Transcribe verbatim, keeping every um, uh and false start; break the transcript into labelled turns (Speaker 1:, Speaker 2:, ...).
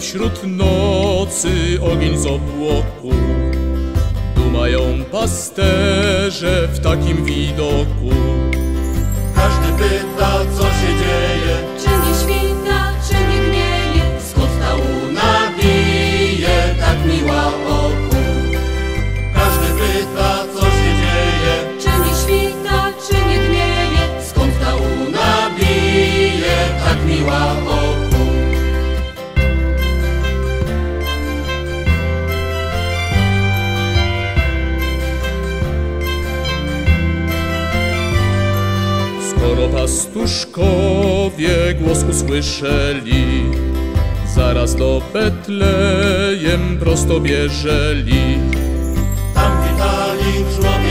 Speaker 1: wśród nocy ogień z obłoku. Dumają pasterze w takim widoku.
Speaker 2: Każdy pyta, co się dzieje,
Speaker 3: czy nie świta, czy nie gnieje,
Speaker 2: skąd ta łuna bije tak miła oku. Każdy pyta, co się dzieje,
Speaker 3: czy nie świta, czy nie gnieje,
Speaker 2: skąd ta łuna bije tak miła oku.
Speaker 1: Skoro pastuszkowie głos usłyszeli, zaraz do Betlejem prosto bieżeli.
Speaker 2: Tam witali człowieka.